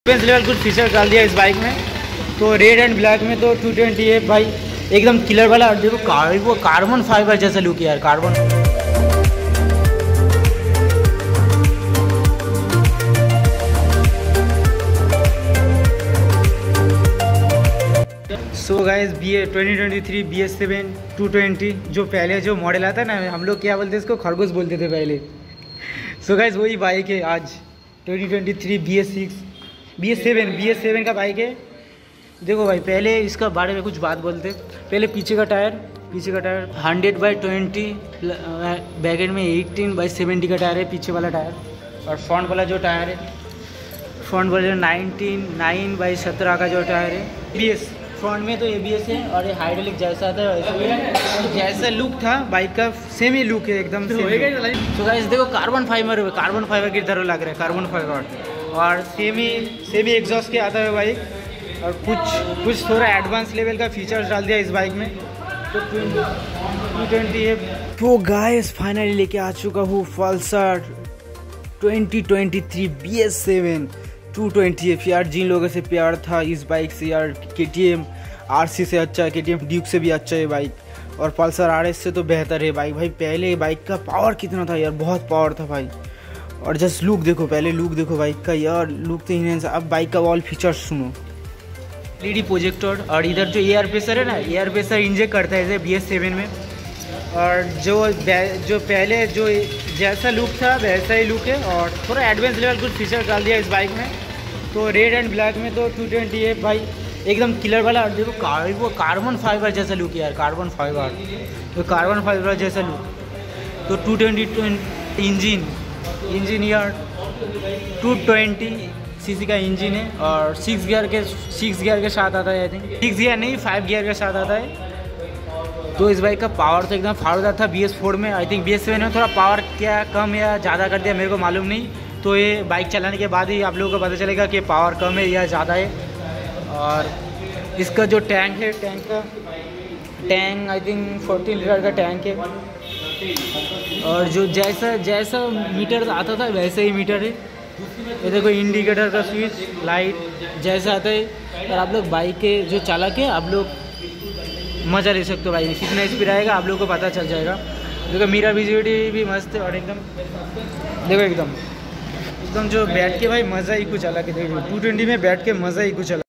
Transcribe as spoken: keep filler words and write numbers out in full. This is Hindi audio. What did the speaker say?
डिफेंस लेवल कुछ फीचर डाल दिया इस बाइक में। तो रेड एंड ब्लैक में तो टू ट्वेंटी है भाई, एकदम किलर वाला। और देखो कार, वो कार्बन फाइबर जैसा लुक है यार, carbon. So guys B A twenty twenty three B S seven two twenty जो पहले जो मॉडल आता ना, हम लोग क्या बोलते इसको, खरगोश बोलते थे पहले। सो गाइस वही बाइक है आज twenty twenty three B S six B S seven B S seven का बाइक है। देखो भाई, पहले इसका बारे में कुछ बात बोलते। पहले पीछे का टायर पीछे का tyre hundred by twenty, back end में एटीन बाई सेवेंटी का टायर है पीछे वाला टायर। और फ्रंट वाला जो टायर है, फ्रंट वाला नाइनटीन नाइन बाई सत्रह का जो टायर है। ए बी एस फ्रंट में तो ए बी एस है, और ये हाइड्रोलिक जैसा था वैसे जैसा लुक था बाइक का सेम ही लुक है एकदम। तो गाइस देखो, कार्बन फाइबर कार्बन फाइबर की तरह लग रहा है, कार्बन फाइबर। और सेम ही सेम ही एग्जॉस्ट के आता है बाइक। और कुछ कुछ थोड़ा एडवांस लेवल का फीचर्स डाल दिया इस बाइक में। तो टू ट्वेंटी है। तो गाइस फाइनली लेके आ चुका हूँ Pulsar twenty twenty three B S seven two twenty है। यार जिन लोगों से प्यार था इस बाइक से, यार के टी एम आर सी से अच्छा है, के टी एम ड्यूक से भी अच्छा है बाइक, और पल्सर आर एस से तो बेहतर है बाइक। भाई पहले बाइक का पावर कितना था यार, बहुत पावर था भाई। और जस्ट लुक देखो, पहले लुक देखो बाइक का यार, लुक तो इन्हें। अब बाइक का ऑल फीचर्स सुनो। एल ई डी प्रोजेक्टर, और इधर जो एयर प्रेशर है ना, एयर प्रेशर इंजेक्ट करता है बी एस सेवन में। और जो जो पहले जो जैसा लुक था वैसा ही लुक है, और थोड़ा एडवांस लेवल कुछ फीचर डाल दिया इस बाइक में। तो रेड एंड ब्लैक में तो टू ट्वेंटी है भाई, एकदम किलर वाला। और देखो कार, वो कार्बन फाइबर जैसा लुक है यार, कार्बन फाइबर, तो कार्बन फाइबर जैसा लुक। तो टू ट्वेंटी इंजिन इंजन यार टू ट्वेंटी सी सी का इंजन है, और सिक्स गियर के सिक्स गियर के साथ आता है। आई थिंक सिक्स गियर नहीं, फाइव गियर के साथ आता है। तो इस बाइक का पावर तो एकदम फाड़ूदार था बी एस फोर में। I think B S seven में थोड़ा पावर क्या कम या ज़्यादा कर दिया, मेरे को मालूम नहीं। तो ये बाइक चलाने के बाद ही आप लोगों को पता चलेगा कि पावर कम है या ज़्यादा है। और इसका जो टैंक है, टैंक का tank I think fourteen litre का टैंक है। और जो जैसा जैसा मीटर आता था वैसे ही मीटर है। ये देखो इंडिकेटर का स्विच, लाइट जैसा आता है। और आप लोग बाइक के जो चालक है, आप लोग मज़ा ले सकते हो भाई, कितना स्पीड आएगा आप लोगों को पता चल जाएगा। देखो मेरा विजिबिलिटी भी मस्त है, और एकदम देखो एकदम एकदम जो बैठ के भाई मज़ा ही कुछ अलग है। देखो टू ट्वेंटी में बैठ के मज़ा ही कुछ अलग।